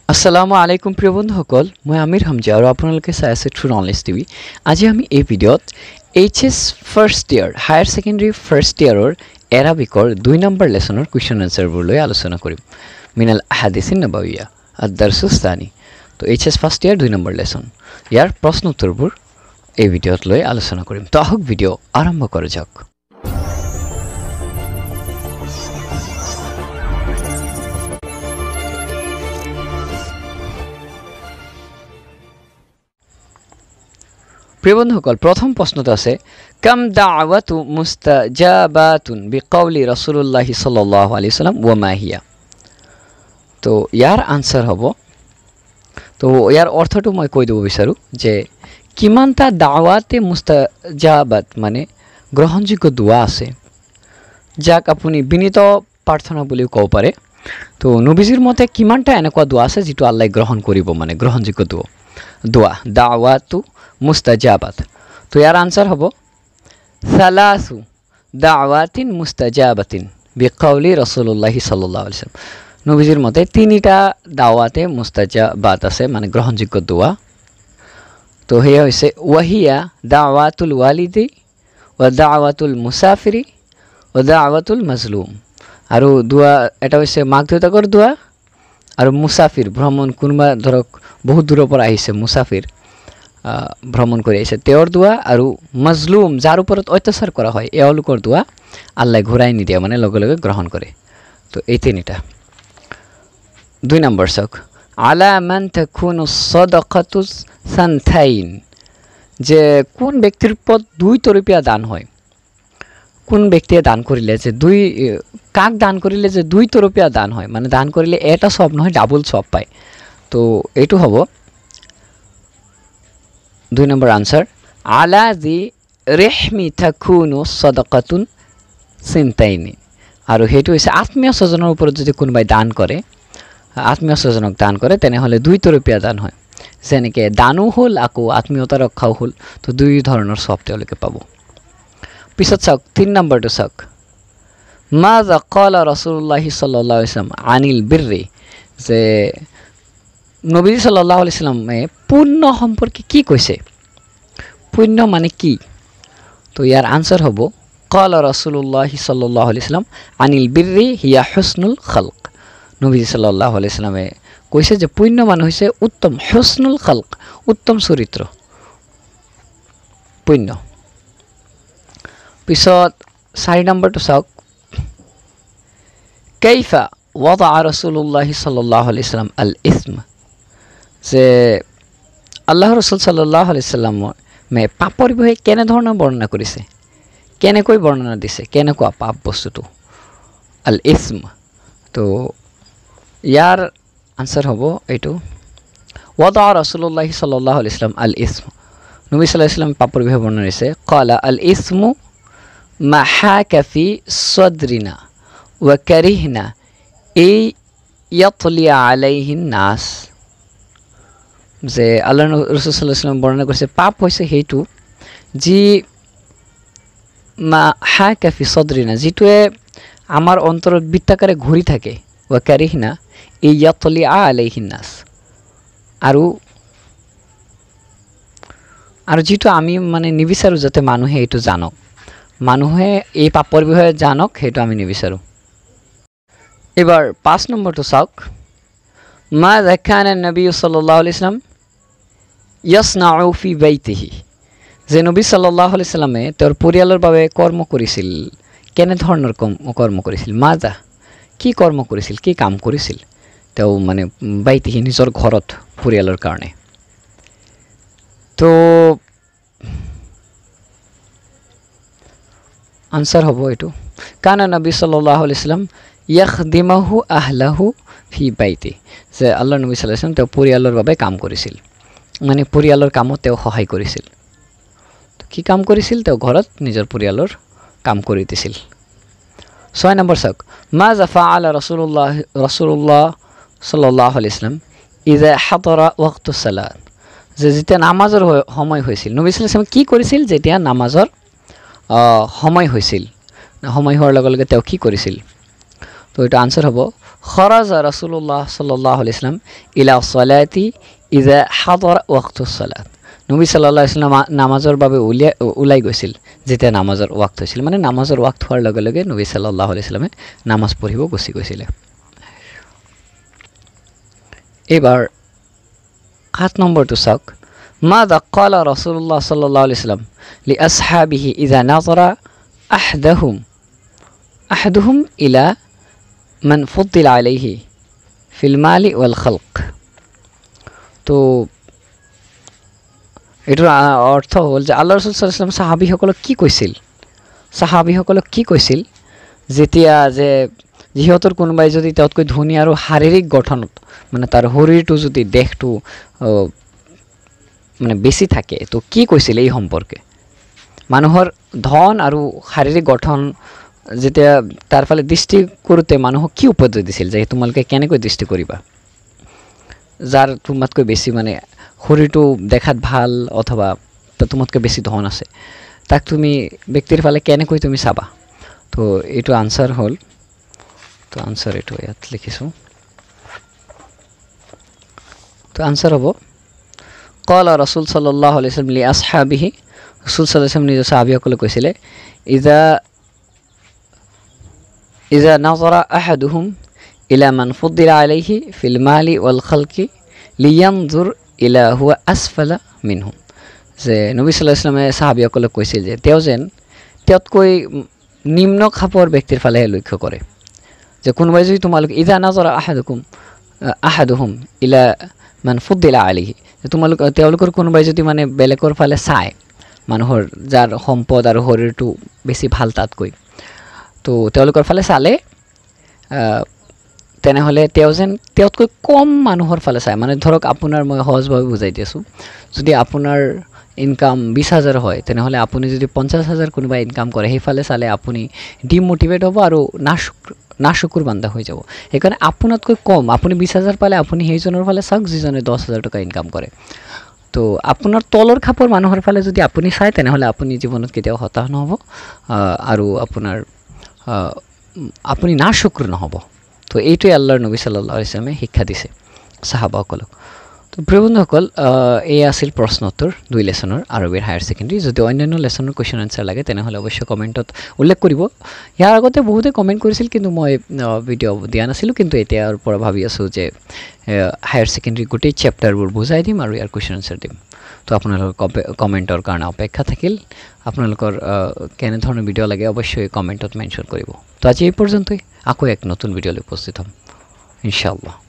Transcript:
আসসালামু আলাইকুম প্ৰিয় বন্ধুসকল মই আমিৰ হামজা আৰু আপোনালোকে চাই আছে ট্ৰু নলেজ টিভি। আজি আমি এই ভিডিঅ'ত HS first year higher secondary first ইয়াৰৰ এৰাবিকৰ 2 নম্বৰ লেসনৰ কোৱেশ্চন আনসাৰবোৰ লৈ আলোচনা কৰিম। মিনাল আহাদিসিন নবৱিয়া আদ-দাৰসুস সানি। তো HS first year 2 number lesson ইয়াৰ প্ৰশ্ন উত্তৰবোৰ এই ভিডিঅ'ত লৈ আলোচনা কৰিম। তো আহক ভিডিঅ' আৰম্ভ কৰা যাওক। প্রিয় বন্ধুসকল প্রথম প্রশ্নটা আছে কাম দাওয়াতু মুস্তাজাবাতুন বিকাউলি রাসূলুল্লাহ সাল্লাল্লাহু আলাইহি ওয়াসাল্লাম ওয়া মা হিয়া। তো ইয়ার আনসার হব, তো ইয়ার অর্থটো মই কৈ দিব বিচাৰো যে কিমানটা দাওয়াতে মুস্তাজাবাত মানে গ্রহণযোগ্য দোয়া আছে যাক আপুনি বিনীত প্ৰাৰ্থনা বুলি কব পাৰে। তো নবীজিৰ মতে কিমানটা এনেকুৱা দোয়া আছে যেটো আল্লাহ গ্ৰহণ কৰিব মানে গ্ৰহণযোগ্য দোয়া দাওয়াতু মুস্তাজাবাত। তো ইয়ার আনসার হব সালাসু দাওয়াতিন মুস্তাজাবাতিন বিকাউলি রাসূলুল্লাহ সাল্লাল্লাহু আলাইহি ওয়াসাল্লাম। নবীজির মতে তিনিটা দাওয়াতে মুস্তাজাবাত আছে মানে গ্রহণযোগ্য দোয়া। তো হেয়া হইছে ওয়াহিয়া দাওয়াতুল ওয়ালিদি ওয়া দাওয়াতুল মুসাফিরি ওয়া দাওয়াতুল মাজলুম। আর দোয়া এটা হইছে মাক দেউতাকৰ দোয়া আর মুসাফির ভ্রমণ কোনোবা ধৰক বহুত দূৰৰ পৰা আহিছে মুসাফির ভ্রমণ করে আহিছে তেওঁৰ দোয়া আৰু মাজলুম যাৰ ওপৰত অত্যাচাৰ কৰা হয় এওঁলোকৰ দোয়া আল্লাহ ঘূৰাই নিদিয়ে মানে লগে লগে গ্ৰহণ কৰে। তো এই তিনিটা। 2 নম্বৰ চাওক আলা মান তাকুনু সাদাকাতু সানতাইন, যে কোন ব্যক্তিৰ ওপৰত 2 তৰপীয়া দান হয়। কোন ব্যক্তিয়ে দান কৰিলে যে কাক দান কৰিলে যে 2 তৰপীয়া দান হয় মানে দান কৰিলে এটা সব নহয় ডাবল সব পায়। তো এইটো হ'ব 2 নম্বৰ আনসার আলা জি রেহমি তাকুনু সাদাকাতুন সিনতাইনি। আর হেতু হইছে আত্মীয় স্বজনৰ ওপৰত যদি কোনোবাই দান কৰে আত্মীয় স্বজনক দান কৰে তেনেহলে 2 তৰপীয়া দান হয়। যেনেকৈ দানো হল আকৌ আত্মীয়তা ৰক্ষাও হল। তো 2 ধৰণৰ সব তেওঁলোকে পাব। পিছত চাওক 3 নম্বৰটো চাওক মাযা ক্বালা রাসূলুল্লাহ সাল্লাল্লাহু আলাইহি ওয়াসাল্লাম আনিল বিররি, যে নবী সাল্লাল্লাহু আলাইহি ওয়াসাল্লামে পুণ্য সম্পর্কে কি কৈছে, পুণ্য মানে কি। তো ইয়ার আনসার হব ক্বালা রাসূলুল্লাহ সাল্লাল্লাহু আলাইহি ওয়াসাল্লাম আনিল বিররি হিয়া হুসনুল খালক। নবী সাল্লাল্লাহু আলাইহি ওয়াসাল্লামে কৈছে যে পুণ্য মানে হৈছে উত্তম হুসনুল খালক উত্তম চৰিত্ৰ পুণ্য। পিছত 4 নম্বৰটো চাওক কাইফা ওয়াদা রাসূলুল্লাহ সাল্লাল্লাহু আলাইহি ওয়াসাল্লাম আল ইসম, যে আল্লাহ রসুল সাল্লাল্লাহু আলাইহি ওয়াসাল্লাম মে পাপৰ বিষয়ে কেনেধৰণৰ বৰ্ণনা কৰিছে, কেনেকৈ বৰ্ণনা দিছে কেনেকুৱা পাপ বস্তুটো আল ইসম। তো ইয়াৰ আনসার হ'ব এইটো ওয়াদা রাসূলুল্লাহ সাল্লাল্লাহু আলাইহি ওয়াসাল্লাম আল ইসম। নবী সাল্লাল্লাহু আলাইহি ওয়াসাল্লাম পাপৰ বিষয়ে বৰ্ণনা দিছে ক্বালা আল ইসমু মা হাকা ফি সাদরিনা ওয়া কারিহনা এই ইয়াতলি আলাইহিন নাস, যে আল্লাহ রাসূল সাল্লাল্লাহু আলাইহি ওয়াসাল্লাম বৰ্ণনা কৰিছে পাপ হৈছে সেইটো যি মা হাকা ফি সাদরিনা যিটোৱে আমাৰ অন্তৰত বৃত্তাকাৰে ঘূৰি থাকে ওয়া কারিহনা এই ইয়াতলি আলাইহিন নাস, আৰু যিটো আমি মানে নিবিচাৰো যাতে মানুহে এইটো জানক, মানুহে এই পাপৰ বিষয়ে জানক সেইটো আমি নিবিচাৰো। এবার 5 নম্বৰটো চাওক মা যাকানা নবী সাল্লাল্লাহু আলাইহি ওয়াসাল্লাম ইয়াসনাউ ফি বাইতিহি, যে নবী সাল্লাল্লাহু আলাইহি ওয়াসাল্লামে তেওঁৰ পৰিয়ালৰ বাবে কৰ্ম কৰিছিল, কেনে ধৰণৰ কৰ্ম কৰিছিল, মাজা কি কৰ্ম কৰিছিল কি কাম কৰিছিল তেওঁ মানে বাইতিহি নিজৰ ঘৰত পৰিয়ালৰ কাৰণে। তো আনসার হব এইটো কানা নবী সাল্লাল্লাহু আলাইহি ওয়াসাল্লাম ইয়াখদিমাহু আহলাহু ফি বাইতি, যে আল্লাহ নবী সাল্লাল্লাহু আলাইহি ওয়াসাল্লাম তেওঁ পৰিয়ালৰ বাবে কাম কৰিছিল মানে পৰিয়ালৰ কামত তেওঁ সহায় কৰিছিল। তো কি কাম কৰিছিল তেওঁ ঘৰত নিজৰ পৰিয়ালৰ কাম কৰি দিছিল। 6 নম্বৰ চাওক মাযা ফাআলা রাসূলুল্লাহ সাল্লাল্লাহু আলাইহি ওয়াসাল্লাম ইযা হাদারা ওয়াক্তুস সালাত, যে যেতিয়া নামাজৰ সময় হৈছিল নবী সাল্লাল্লাহু আলাইহি ওয়াসাল্লাম কি কৰিছিল যেতিয়া নামাজৰ সময় হৈছিল, সময় হোৱাৰ লগে লগে তেওঁ কি কৰিছিল। তো এটা আনসার হ'ব খরাজা রাসূলুল্লাহ সাল্লাল্লাহু আলাইহি ওয়াসাল্লাম ইলা সালাতি ইযা হাদারা ওয়াক্তুস সালাত নবী সাল্লাল্লাহু আলাইহি ওয়াসাল্লাম নামাজৰ বাবে ওলাই গৈছিল যেতিয়া নামাজৰ ওয়াক্ত হৈছিল মানে নামাজৰ ওয়াক্ত হোৱাৰ লগে লগে নবী সাল্লাল্লাহু আলাইহি ওয়াসাল্লামে নামাজ পঢ়িব গুচি গৈছিল এবাৰ 7 নম্বৰটো চাওক মাযা ক্বালা রাসূলুল্লাহ সাল্লাল্লাহু আলাইহি ওয়াসাল্লাম লিআসহাবিহি ইযা নাযারা আহাদুহুম ইলা মান ফুদ্দিলা আলাইহি ফিল মালি ওয়াল খালক তো এটার অর্থ হল যে আল্লাহ রাসূল সাল্লাল্লাহু আলাইহি ওয়াসাল্লাম সাহাবীসকলক কি কৈছিল যেতিয়া যে যিহতৰ কোনোবাই যদি তাতকৈ ধনী আৰু শাৰীৰিক গঠনত মানে তাৰ শৰীৰটো যদি দেহটো মানে বেছি থাকে তো কি কৈছিল এই সম্পৰ্কে মানুহৰ ধন আৰু শাৰীৰিক গঠন যেতিয়া তাৰ ফালে দৃষ্টি কৰোতে মানুহক কি উপদেশ দিছিল যে তোমালোকে কেনেকৈ দৃষ্টি কৰিবা যাৰ তোমাতকৈ বেছি মানে শৰীৰটো দেখাত ভাল অথবা তোমাতকৈ বেছি ধন আছে তাক তুমি ব্যক্তিৰ ফালে কেনেকৈ তুমি চাবা তো এইটো আনসাৰ হল তো আনসাৰ এইটো ইয়াত লিখিছো তো আনসাৰ হ'ব ক্বালা রাসূল সাল্লাল্লাহু আলাইহি ওয়াসাল্লাম লিআসহাবিহি রাসূল সাল্লাল্লাহু আলাইহি ওয়াসাল্লাম নিজৰ সাহাবীসকলক কৈছিলে ইযা নাযারা আহাদুহুম ইলা মান ফুদ্দিলা আলাইহি ফিল মালি ওয়াল খালকি লিয়ানজুর ইলা হুয়া আসফালা মিনহুম যে নবী সাল্লাল্লাহু আলাইহি ওয়াসাল্লামে সাহাবীসকলক কৈছিল যে তেওঁ যেন তেওঁতকৈ নিম্ন খাপৰ ব্যক্তিৰ ফালে লক্ষ্য কৰে যে কোনোবাই যদি তোমালোক ইযা নাযারা আহাদুহুম ইলা মান ফুদ্দিলা আলাইহি তোমালোক তেওঁলোকৰ কোনোবাই যদি মানে বেলেগৰ ফালে চায় মানুহৰ যাৰ সম্পদ আৰু শৰীৰটো বেছি ভাল তাতকৈ তো তেওঁলোকৰ ফালে চালে তেনেহলে তেওঁ যেন তেওঁতকৈ কম মানুহৰ ফালে চায় মানে ধৰক আপোনাৰ মই সহজভাৱে বুজাই দিছো যদি আপোনাৰ ইনকাম 20000 হয় তেনেহলে আপুনি যদি 50000 কোনোবা ইনকাম কৰে সেইফালে চালে আপুনি ডিমোটিভেট হ'ব আৰু নাশুকুৰ বান্দা হৈ যাব সেইকাৰণে আপোনাতকৈ কম আপুনি 20000 পালে আপুনি সেইজনৰ ফালে চাওক যিজনে 10000 টকা ইনকাম কৰে তো আপোনাৰ তলৰ খাপৰ মানুহৰ ফালে যদি আপুনি চায় তেনেহলে আপুনি জীৱনত কেতিয়াও হতাশ নহব আৰু আপোনাৰ আপুনি নাশুকুৰ নহব তো এইটোই আল্লাহৰ নবী সাল্লাল্লাহু আলাইহি ওয়াসাল্লামে শিক্ষা দিছে সাহাবাসকলক তো প্ৰিয় বন্ধুসকল এই আছিল প্ৰশ্ন উত্তৰ 2 লেসনৰ আৰবিৰ হায়াৰ সেকেন্ডাৰী যদি অন্যান্য লেসনৰ কোৱেশ্চন আনসাৰ লাগে তেনেহলে অৱশ্যই কমেন্টত উল্লেখ কৰিব ইয়াৰ আগতে বহুতে কমেন্ট কৰিছিল কিন্তু মই ভিডিও দিয়া নাছিলো কিন্তু এতিয়াৰ পৰা ভাবি আছো যে হায়াৰ সেকেন্ডাৰী গোটেই চেপ্টাৰবোৰ বুজাই দিম আৰু ইয়াৰ কোৱেশ্চন আনসাৰ দিম তো আপোনালোকৰ কমেন্টৰ কাৰণে অপেক্ষা থাকিল আপোনালোকৰ কেনে ধৰণৰ ভিডিও লাগে অৱশ্যই কমেন্টত মেনশন কৰিব তো আজি এই পৰ্যন্তই আকৌ এক নতুন ভিডিঅলৈ উপস্থিত হ'ম ইনশাআল্লাহ